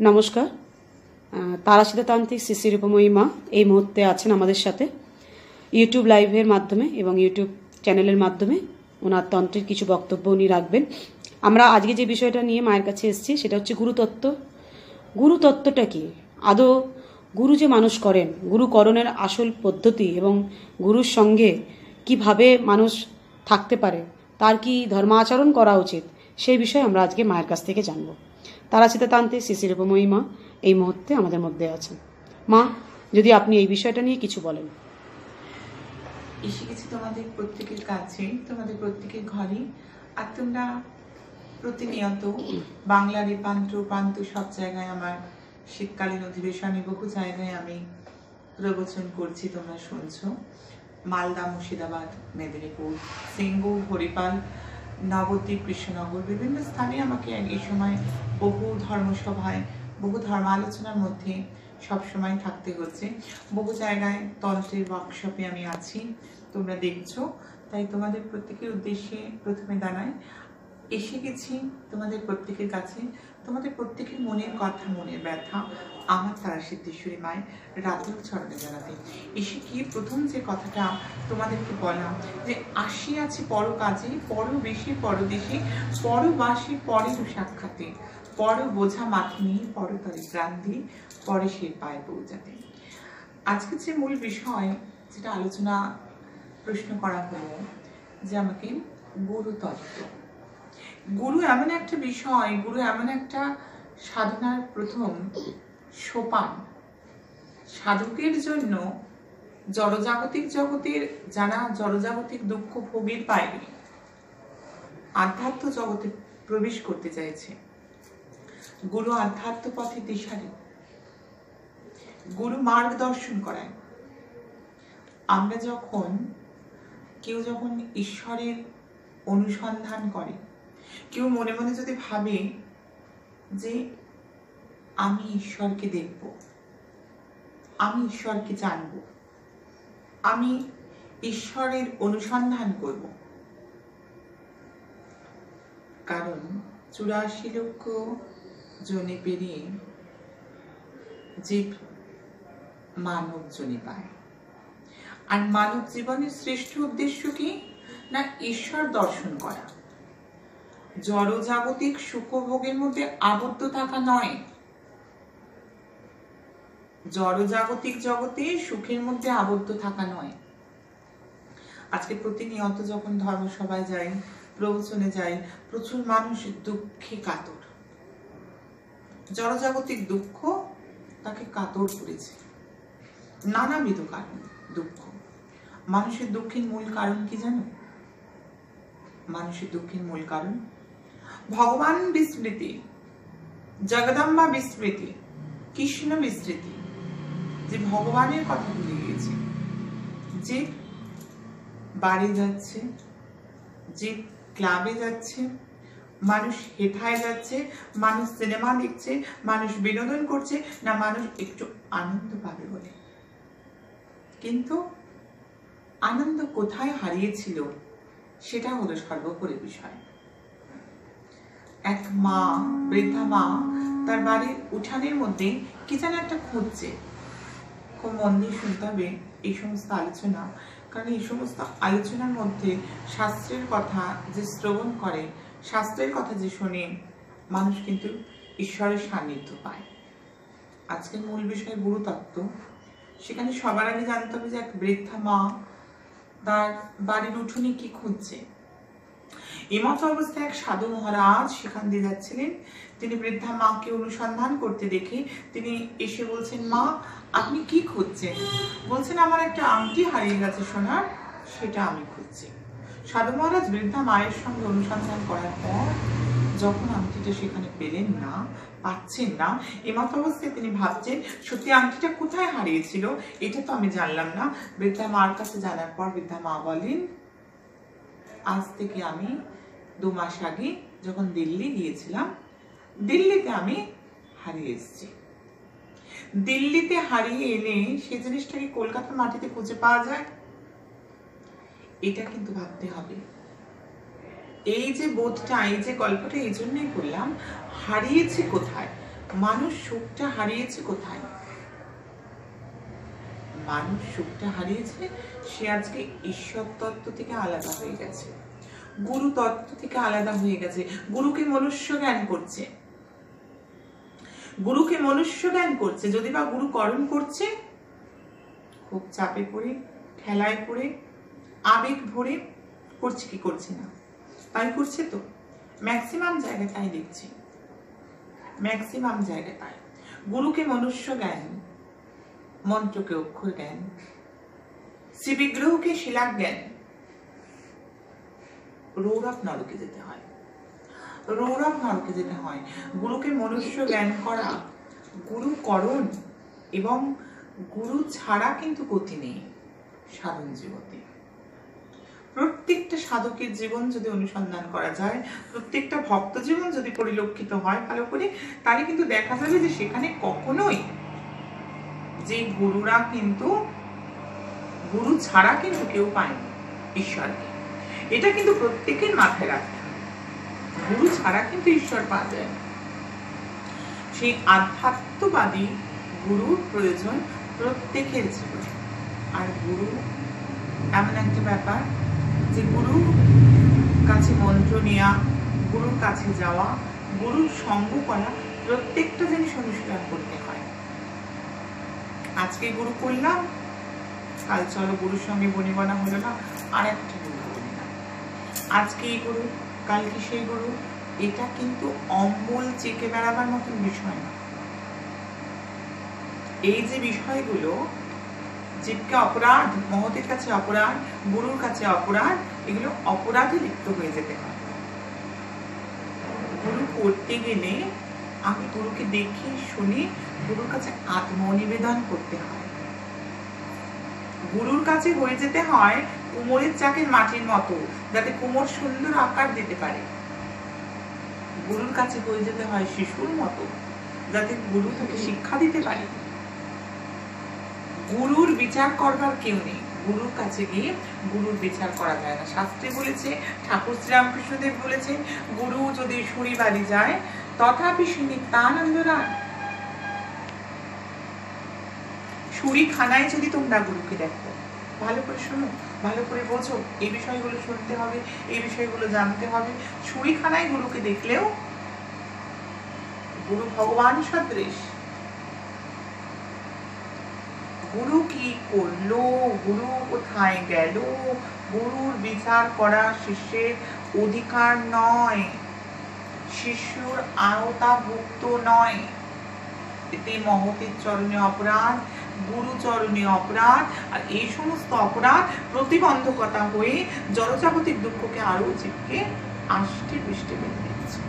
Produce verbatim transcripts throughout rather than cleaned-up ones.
নমস্কার। তারাশিদা তান্ত্রিক শ্রী শ্রী রূপময়ী মা এই মুহূর্তে আছেন আমাদের সাথে ইউটিউব লাইভের মাধ্যমে এবং ইউটিউব চ্যানেলের মাধ্যমে ওনার তন্ত্রের কিছু বক্তব্য উনি রাখবেন। আমরা আজকে যে বিষয়টা নিয়ে মায়ের কাছে এসেছি সেটা হচ্ছে গুরুতত্ত্ব। গুরুতত্ত্বটা কি? আদৌ গুরু যে মানুষ করেন, গুরুকরণের আসল পদ্ধতি এবং গুরুর সঙ্গে কিভাবে মানুষ থাকতে পারে, তার কি ধর্মাচরণ করা উচিত, সেই বিষয়ে আমরা আজকে মায়ের কাছ থেকে জানবো। তারাশিদা তান্ত্রিক শ্রী শ্রী রূপময়ী মা এই মুহূর্তে আমাদের মধ্যে আছেন। মা, যদি আপনি এই বিষয়টা নিয়ে কিছু বলেন। এসে গেছি তোমাদের প্রত্যেকের কাছে, তোমাদের প্রত্যেকের ঘরে। আর তোমরা প্রতিনিয়ত বাংলার এই প্রান্ত প্রান্ত সব জায়গায় আমার শীতকালীন অধিবেশনে বহু জায়গায় আমি প্রবচন করছি, তোমরা শুনছো। মালদা, মুর্শিদাবাদ, মেদিনীপুর, সিঙ্গুর, হরিপাল, নবদ্বীপ, কৃষ্ণনগর বিভিন্ন স্থানে আমাকে এই সময় বহু ধর্মসভায়, বহু ধর্মালোচনার মধ্যে সবসময় থাকতে হচ্ছে। বহু জায়গায় তন্ত্রের ওয়ার্কশপে আমি আছি, তোমরা দেখছো। তাই তোমাদের প্রত্যেকের উদ্দেশ্যে প্রথমে জানাই, এসে গেছি তোমাদের প্রত্যেকের কাছে, তোমাদের প্রত্যেকের মনের কথা, মনের ব্যথা আমার তারা সিদ্ধেশ্বরী মায়ের রাতুল চরণে জানাতে। এসে কি প্রথম যে কথাটা তোমাদেরকে বলা, যে আসি আছি পর কাজে, পর বেশি পরদেশে, পরবাসী পরের সাক্ষাতে, পর বোঝা মাথে নিয়ে পরতরে প্রাণ দিয়ে পরে সে পায় পৌঁছাতে। আজকে যে মূল বিষয় যেটা আলোচনা প্রশ্ন করা হলো, যে আমাকে গুরুতত্ত্ব। গুরু এমন একটা বিষয়, গুরু এমন একটা সাধনার প্রথম সোপান। সাধকের জন্য জড়জাগতিক জগতের যারা জড়জাগতিক দুঃখ ভোগের বাইরে আধ্যাত্ম জগতে প্রবেশ করতে চাইছে, গুরু আধ্যাত্ম পথে দিশারি, গুরু মার্গদর্শন করায়। আমরা যখন কেউ যখন ঈশ্বরের অনুসন্ধান করে, কেউ মনে মনে যদি ভাবে যে আমি ঈশ্বরকে দেখব, আমি ঈশ্বরকে জানব, আমি ঈশ্বরের অনুসন্ধান করব, কারণ চুরাশি লক্ষ জনে পেরিয়ে জীব মানব জনে পায়। আর মানব জীবনের শ্রেষ্ঠ উদ্দেশ্য কি না? ঈশ্বর দর্শন করা, জড়জাগতিক সুখভোগের মধ্যে আবদ্ধ থাকা নয়। জড়জাগতিক জগতে সুখের মধ্যে আবদ্ধ থাকা নয়। আজকে প্রতিনিয়ত যখন ধর্মসভায় যাই, প্রবচনে যাই, প্রচুর মানুষ দুঃখে কাতর। জড়জাগতিক দুঃখ তাকে কাতর করেছে, নানাবিধ কারণ দুঃখ। মানুষের দুঃখের মূল কারণ কি জানো? মানুষের দুঃখের মূল কারণ ভগবান বিস্মৃতি, জগদম্বা বিস্মৃতি, কৃষ্ণ বিস্মৃতি। যে ভগবানের কথা ভুলে গিয়েছে, যে বাড়ি যাচ্ছে, যে ক্লাবে যাচ্ছে, মানুষ হেথায় যাচ্ছে, মানুষ সিনেমা দেখছে, মানুষ বিনোদন করছে, না মানুষ একটু আনন্দ পাবে বলে। কিন্তু আনন্দ কোথায় হারিয়েছিল সেটা হলো সর্বোপরি বিষয়। এক মা, বৃদ্ধা মা, তার বাড়ির উঠানের মধ্যে কি যেন একটা খুঁজছে। খুব মন দিয়ে শুনতে হবে এই সমস্ত আলোচনা, কারণ এই সমস্ত আলোচনার মধ্যে শাস্ত্রের কথা যে শ্রবণ করে, শাস্ত্রের কথা যে শোনে, মানুষ কিন্তু ঈশ্বরের সান্নিধ্য পায়। আজকের মূল বিষয় গুরুতত্ত্ব। সেখানে সবার আগে জানতে হবে যে এক বৃদ্ধা মা তার বাড়ির উঠোনে কি খুঁজছে। এমত অবস্থায় এক সাধু মহারাজ সেখান দিয়ে যাচ্ছিলেন। তিনি বৃদ্ধা মাকে অনুসন্ধান করতে দেখে তিনি এসে বলছেন, মা আপনি কি খুঁজছেন? বলছেন, আমার একটা আংটি হারিয়ে গেছে সোনার, সেটা আমি খুঁজছি। সাধু মহারাজ বৃদ্ধা মায়ের সঙ্গে অনুসন্ধান করার পর যখন আংটিটা সেখানে পেলেন না, পাচ্ছেন না, এমত অবস্থায় তিনি ভাবছেন, সত্যি আংটিটা কোথায় হারিয়েছিল এটা তো আমি জানলাম না। বৃদ্ধা মার কাছে জানার পর বৃদ্ধা মা বলেন, আজ থেকে আমি দু মাস আগে যখন দিল্লি গিয়েছিলাম, দিল্লিতে আমি হারিয়ে এসেছি। দিল্লিতে হারিয়ে এলে সে জিনিসটাকে কলকাতার মাটিতে খুঁজে পাওয়া যায়? এটা কিন্তু ভাবতে হবে। এই যে বোধটা, এই যে গল্পটা এই জন্যই করলাম, হারিয়েছে কোথায়, মানুষ সুখটা হারিয়েছে কোথায়? মানুষ সুখটা হারিয়েছে সে আজকে ঈশ্বর তত্ত্ব থেকে আলাদা হয়ে গেছে, গুরু তত্ত্ব থেকে আলাদা হয়ে গেছে। গুরুকে মনুষ্য জ্ঞান করছে, গুরুকে মনুষ্য জ্ঞান করছে। যদি বা গুরু করণ করছে, খুব চাপে পড়ে, ঠেলায় পড়ে, আবেগ ভরে করছে কি করছে না, তাই করছে তো ম্যাক্সিমাম জায়গায় তাই দেখছি, ম্যাক্সিমাম জায়গায় তাই। গুরুকে মনুষ্য জ্ঞান, মন্ত্রকে অক্ষর জ্ঞান, শ্রীবিগ্রহকে শিলা জ্ঞান। রৌরব নরকে যেতে হয়, রৌরব নরকে যেতে হয়। গুরুকে মনুষ্য জ্ঞান করা, গুরু করণ এবং গুরু ছাড়া কিন্তু গতি নেই সাধন জীবনে। প্রত্যেকটা সাধকের জীবন যদি অনুসন্ধান করা যায়, প্রত্যেকটা ভক্ত জীবন যদি পরিলক্ষিত হয় ভালো করে, তাহলে কিন্তু দেখা যাবে যে সেখানে কখনোই যে গুরুরা কিন্তু গুরু ছাড়া কিন্তু কেউ পায়নি ঈশ্বরকে। এটা কিন্তু প্রত্যেকের মাথায় রাখতে হবে, গুরু ছাড়া কিন্তু ঈশ্বর পাওয়া যায় না। সেই আধ্যাত্মবাদী গুরুর প্রয়োজন প্রত্যেকের জীবনে। আর গুরু এমন একটা ব্যাপার যে গুরুর কাছে মন্ত্র নেওয়া, গুরুর কাছে যাওয়া, গুরুর সঙ্গ করা, প্রত্যেকটা জিনিস অনুশীলন করতে হয়। আজকে গুরু করলাম, কাল চলো গুরুর সঙ্গে বনিবনা হলো না, আর একটা গুরু করি না। আজকে এই গুরু, কালকে সেই গুরু, এটা কিন্তু অম্বল চেকে বেড়াবার মতন বিষয় না। এই যে বিষয়গুলো জীবকে অপরাধ, মহতের কাছে অপরাধ, গুরুর কাছে অপরাধ, এগুলো অপরাধে লিপ্ত হয়ে যেতে হয়। গুরু করতে গেলে আমি গুরুকে দেখে শুনে গুরুর কাছে আত্মনিবেদন করতে হয়। গুরুর কাছে হয়ে যেতে হয় কুমোরের চাকের মাটির মতো, যাতে কুমোর সুন্দর আকার দিতে পারে। গুরুর কাছে হয়ে যেতে হয় শিশুর মতো, যাতে গুরু তাকে শিক্ষা দিতে পারে। গুরুর বিচার করবার কেউ নেই, গুরুর কাছে গিয়ে গুরুর বিচার করা যায় না। শাস্ত্রে বলেছে, ঠাকুর শ্রীরামকৃষ্ণদেব বলেছে, গুরু যদি সুরি বাড়ি যায় তথাপি সে নিত্যানন্দ রায়। সুরি খানায় যদি তোমরা গুরুকে দেখো, ভালো করে শোনো, ভালো করে বোঝো, এই বিষয়গুলো শুনতে হবে, এই বিষয়গুলো জানতে হবে। সুরি খানায় গুরুকে দেখলেও গুরু ভগবান সদৃশ। গুরু কি করলো, গুরু কোথায় গেল, গুরুর বিচার করা শিষ্যের অধিকার নয়, শিষ্যর আওতাভুক্ত নয়। এতে মহতের চরণে অপরাধ, গুরু চরণে অপরাধ, আর এই সমস্ত অপরাধ প্রতিবন্ধকতা হয়ে জড়জাগতিক দুঃখকে আরো জীবকে আষ্টে পৃষ্ঠে বেঁধে দিচ্ছে,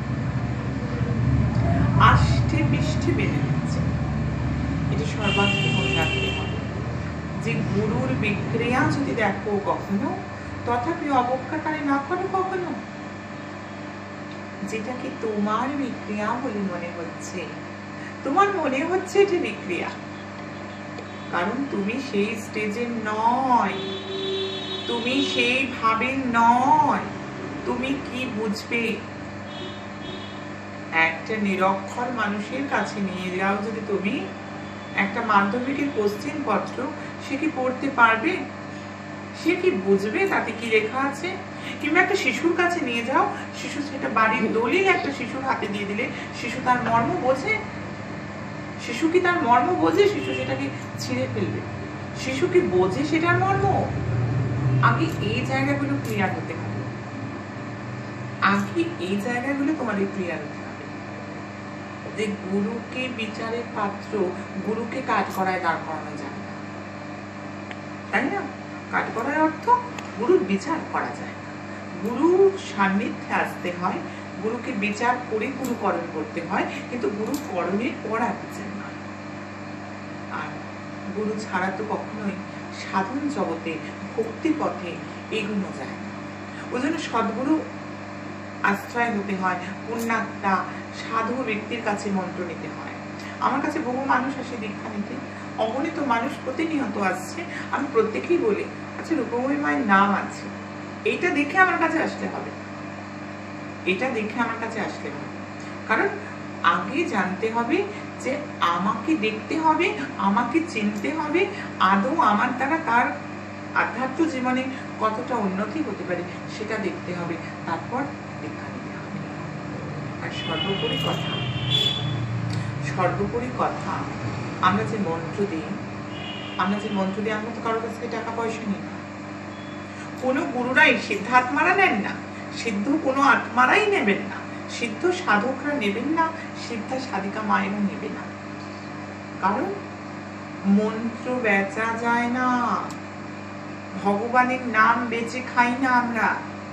আষ্টে পৃষ্ঠে বেঁধে দিচ্ছে। এটা সর্বাত্মক মনে রাখতে হবে যে গুরুর বিক্রিয়া যদি দেখো কখনো, তথাপি অবজ্ঞাকারী না করো কখনো। যেটাকে তোমার বিক্রিয়া বলে মনে হচ্ছে, তোমার মনে হচ্ছে এটা বিক্রিয়া, কারণ তুমি সেই স্টেজে নয়, তুমি সেই ভাবে নয়। তুমি কি বুঝবে? একটা নিরক্ষর মানুষের কাছে নিয়ে যাও যদি তুমি একটা মাধ্যমিকের কোশ্চেন পত্র, সে কি পড়তে পারবে? সে কি বুঝবে তাতে কি লেখা আছে? কিংবা একটা শিশুর কাছে নিয়ে যাও, শিশু সেটা বাড়ির দলিল একটা শিশুর হাতে দিয়ে দিলে শিশু তার মর্ম বোঝে? শিশু কি তার মর্ম বোঝে? শিশু সেটাকে ছিঁড়ে ফেলবে। শিশু কি বোঝে সেটার মর্ম? আগে এই জায়গাগুলো ক্লিয়ার হতে হবে, আগে এই জায়গাগুলো তোমাদের ক্লিয়ার হতে হবে যে গুরুকে বিচারের পাত্র, গুরুকে কাজ করায় দাঁড় করানো যায় না, তাই না? কাজ করার অর্থ গুরুর বিচার করা যায় না, গুরুর সান্নিধ্যে আসতে হয়, গুরুকে বিচার করে গুরুকরণ করতে হয়, কিন্তু গুরু করণের পড়া বিচার নয়। আর গুরু ছাড়া তো কখনোই সাধন জগতে ভক্তি পথে এগোনো যায় না। ওই জন্য সদ্গুরু আশ্রয় হতে হয়, পুণ্যাত্মা সাধু ব্যক্তির কাছে মন্ত্র নিতে হয়। আমার কাছে বহু মানুষ আসে দীক্ষা নিতে, অগণিত মানুষ প্রতিনিয়ত আসছে। আমি প্রত্যেকেই বলি, আচ্ছা রূপময়ী মায়ের নাম আছে, এইটা দেখে আমার কাছে আসতে হবে, এটা দেখে আমার কাছে আসতে হবে। কারণ আগে জানতে হবে যে আমাকে দেখতে হবে, আমাকে চিনতে হবে, আদৌ আমার দ্বারা তার আধ্যাত্ম জীবনে কতটা উন্নতি হতে পারে সেটা দেখতে হবে, তারপর দীক্ষা নিতে হবে। আর সর্বোপরি কথা সর্বোপরি কথা আমরা যে মন্ত্র দিই আমরা যে মন্ত্র দিই আমরা তো কারোর কাছ থেকে টাকা পয়সা নিই না। কোনো গুরুরাই সিদ্ধাত্মারা নেন না, সিদ্ধ কোনো আত্মারাই নেবেন না, সিদ্ধ সাধকরা নেবেন না, সিদ্ধা সাধিকা মায়েরা নেবে না। কারণ মন্ত্র বেচা যায় না, ভগবানের নাম বেচে খাই না আমরা।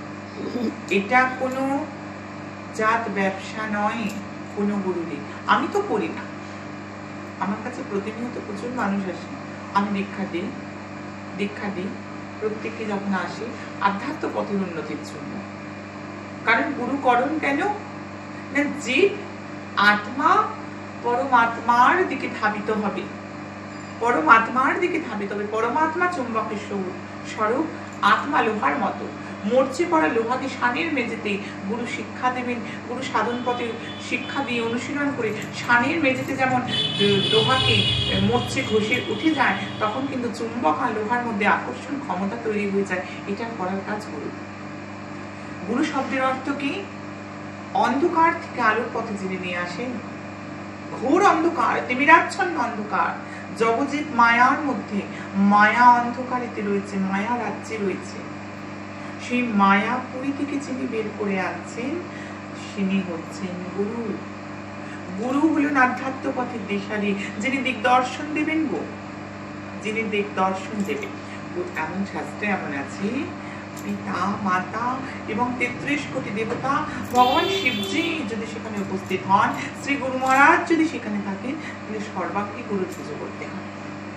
এটা কোনো জাত ব্যবসা নয় কোনো গুরুরই। আমি তো করি না, আমার কাছে প্রতিনিয়ত প্রচুর মানুষ আসে, আমি দীক্ষা দিই দীক্ষা দিই প্রত্যেককে যখন আসে আধ্যাত্ম পথের উন্নতির জন্য। কারণ গুরুকরণ কেন না, যে আত্মা পরমাত্মার দিকে ধাবিত হবে, পরমাত্মার দিকে ধাবিত হবে। পরমাত্মা চুম্বকের স্বরূপ, আত্মা লোহার মতো। মরচে পড়া লোহাকে শানের মেঝেতে গুরু শিক্ষা দেবেন, গুরু সাধন পথে শিক্ষা দিয়ে অনুশীলন করে শানের মেঝেতে যেমন লোহাকে মরচে ঘষে উঠে যায়, তখন কিন্তু চুম্বক আর লোহার মধ্যে আকর্ষণ ক্ষমতা তৈরি হয়ে যায়। এটা করার কাজ গুরু। গুরু শব্দের অর্থ কি? অন্ধকার থেকে আলোর পথে যিনি নিয়ে আসেন। ঘোর অন্ধকার, তিমিরাচ্ছন্ন অন্ধকার, জগজিৎ মায়ার মধ্যে, মায়া অন্ধকারেতে রয়েছে, মায়া রাজ্যে রয়েছে। সেই মায়াপুরী থেকে যিনি বের করে আনছেন তিনি হচ্ছেন গুরু। গুরু হলেন আধ্যাত্ম পথের দিশারি, যিনি দিগদর্শন দেবেন গো, যিনি দিগদর্শন দেবেন। এমন শাস্ত্রে এমন আছে, পিতা মাতা এবং তেত্রিশ কোটি দেবতা, ভগবান শিবজি যদি সেখানে উপস্থিত হন, শ্রী গুরু মহারাজ যদি সেখানে থাকেন, তাহলে সর্বাগ্রে গুরুর পুজো করতে হয়।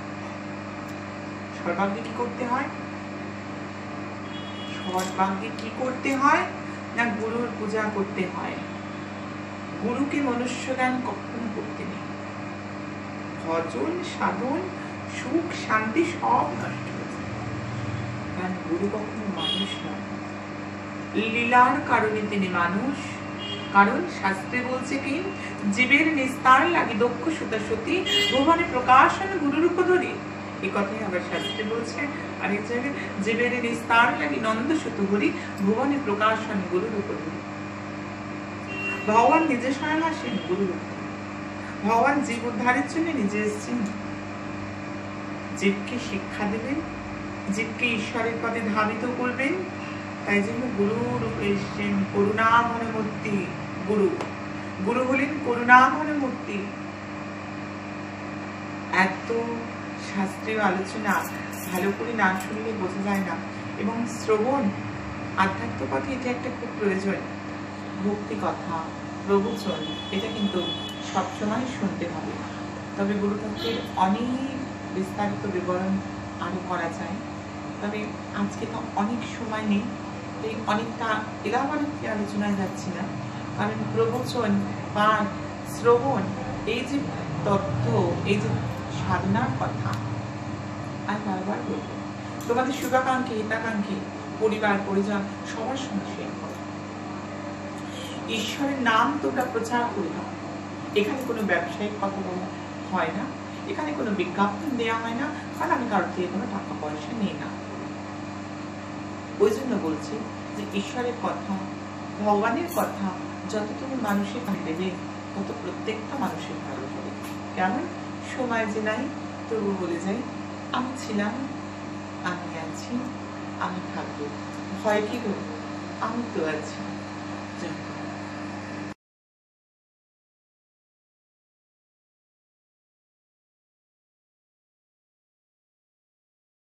সর্বাগ্রে কি করতে হয়? সর্বাগ্রে কি করতে হয় না, গুরুর পূজা করতে হয়। গুরুকে মনুষ্য জ্ঞান কখনো করতে নেই। ভজন সাধন সুখ শান্তি সব নষ্ট হয়ে যায়। কারণ গুরু কখনো মানুষ নয়, লীলার কারণে তিনি মানুষ। কারণ শাস্ত্রে বলছে কি, জীবের নিস্তার লাগি দক্ষ সুতা সতী, ভুবনে প্রকাশন গুরুরূপ ধরি। এই কথাই আবার শাস্ত্রে বলছে আরেক জায়গায়, জীবের নিস্তার লাগি নন্দ সুত হরি, ভুবনে প্রকাশন গুরুরূপ ধরি। ভগবান নিজে স্বয়ং আসেন গুরুরূপ। ভগবান জীব উদ্ধারের জন্য নিজে এসেছেন, জীবকে শিক্ষা দেবেন, জীবকে ঈশ্বরের পথে ধাবিত করবেন। তাই জন্য গুরু রূপে এসেছেন করুণাঘন মূর্তি। গুরু গুরু হলেন করুণাঘন মূর্তি। এত শাস্ত্রীয় আলোচনা ভালো করে না শুনলে বোঝা যায় না, এবং শ্রবণ আধ্যাত্ম পথে এটা একটা খুব প্রয়োজন। ভক্তি কথা, প্রবচন, এটা কিন্তু সবসময় শুনতে হবে। তবে গুরুতত্ত্বের অনেক বিস্তারিত বিবরণ আরো করা যায়, তবে আজকে তো অনেক সময় নেই, তাই অনেকটা এলাবারিতে আলোচনায় যাচ্ছি না। কারণ প্রবচন, পাঠ, শ্রবণ, এই যে তথ্য, এই যে সাধনার কথা, আর বারবার বলবো, তোমাদের শুভাকাঙ্ক্ষী হিতাকাঙ্ক্ষী পরিবার পরিজন সবার সঙ্গে শেয়ার করো। ঈশ্বরের নাম তোমরা প্রচার করে দাও। এখানে কোনো ব্যবসায়িক কথা বলা হয় না, এখানে কোনো বিজ্ঞাপন দেওয়া হয় না, কারণ আমি কারোর থেকে কোনো টাকা পয়সা নিই না। ওই জন্য বলছি যে ঈশ্বরের কথা, ভগবানের কথা যত তুমি মানুষের কাছে দেবে, তত প্রত্যেকটা মানুষের ভালো হবে। কেমন সময় যে নাই, তবু বলে যাই, আমি ছিলাম, আমি আছি, আমি থাকবো। ভয় কি গো, আমি তো আছি।